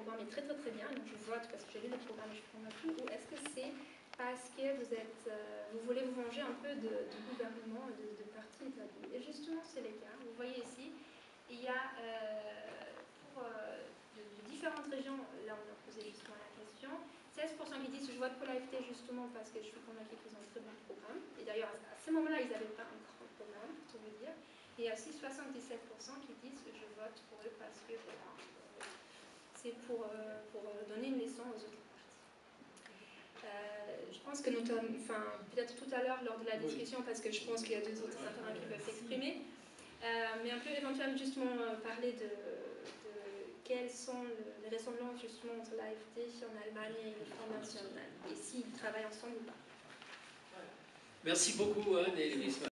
programme est très bien, donc je vote parce que j'ai lu le programme et je suis convaincue, ou est-ce que c'est parce que vous voulez vous venger un peu de gouvernement, de partis établis. Et justement, c'est le cas. Vous voyez ici, il y a de différentes régions, là on a posé justement la question, 16% qui disent je vote pour l'AFT justement parce que je suis convaincue qu'ils ont un très bon programme. Et d'ailleurs, à ce moment-là, ils n'avaient pas un grand programme, pour tout vous dire. Et il y a aussi 77% qui disent je vote pour eux parce que voilà, c'est pour donner une leçon aux autres partis. Je pense que peut-être tout à l'heure lors de la discussion, parce que je pense qu'il y a deux autres intervenants qui peuvent s'exprimer, mais on peut éventuellement justement parler de quelles sont les ressemblances justement entre l'AFD en Allemagne et le Front National, et s'ils travaillent ensemble ou pas. Merci beaucoup, Anne et Louise.